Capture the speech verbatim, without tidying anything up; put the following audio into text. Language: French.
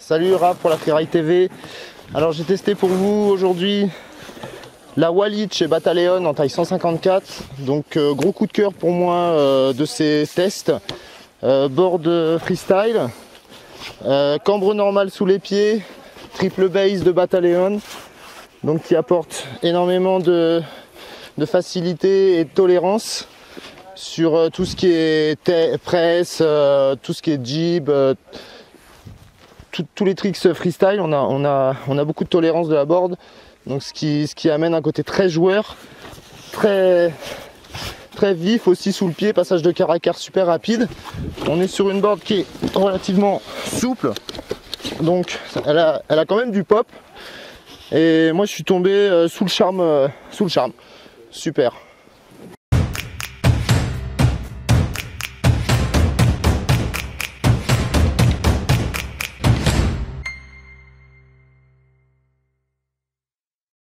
Salut Raph pour la Freeride T V. Alors j'ai testé pour vous aujourd'hui la Wally chez Battaleon en taille cent cinquante-quatre. Donc euh, gros coup de cœur pour moi euh, de ces tests. Euh, board freestyle, euh, cambre normal sous les pieds, triple base de Battaleon. Donc qui apporte énormément de, de facilité et de tolérance sur euh, tout ce qui est presse, euh, tout ce qui est jib, euh, tous les tricks freestyle. On a, on, a, on a beaucoup de tolérance de la board, donc ce qui, ce qui amène un côté très joueur, très, très vif aussi sous le pied, passage de quart à quart super rapide. On est sur une board qui est relativement souple, donc elle a, elle a quand même du pop. Et moi je suis tombé euh, sous le charme, euh, sous le charme. Super.